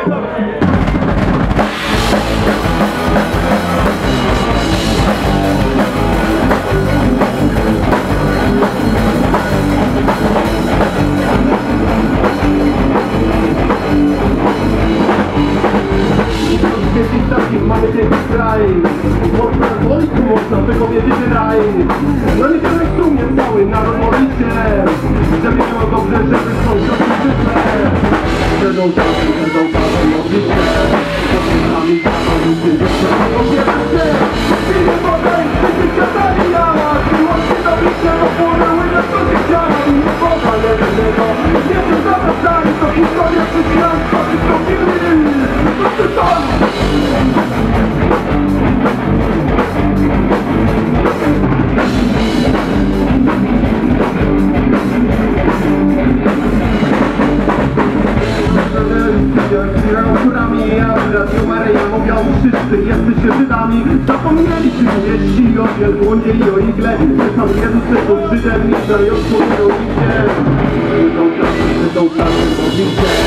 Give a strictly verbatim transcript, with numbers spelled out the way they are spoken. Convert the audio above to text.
Mamy piękny kraj, mocno na wojsku, mocno te kobiety raj. No nie wiemy w sumie cały naród modli się, żeby było dobrze, żeby sąsiadki życzę. Będą czasem, będą czasem modli się, to z nami zachodzą się, jeszcze powiedzą się. Chwilę potem, wszyscy światami jała, miłości do bicia, bo płonęły na co się chciała. I nie woda jednego, nie wiem zawracali, to historia chrześcijaństwa, wszystko filmy, to czytali. Radio Maryja mówią wszyscy jesteście Żydami. Zapomnieli się mieści o wielbłądzie i o igle, że sam Jezus też był Żydem, nie dają swojego nigdzie. Żydą czasy, żydą czasy, modlicie.